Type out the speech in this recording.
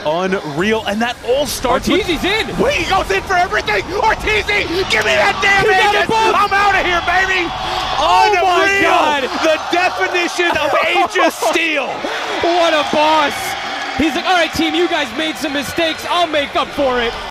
unreal, and that all starts RTZ's in! Wait, he goes in for everything! RTZ, give me that damn Aegis! I'm out of here, baby! Oh Unreal! my God! The definition of Aegis steal! What a boss! He's like, all right, team, you guys made some mistakes. I'll make up for it.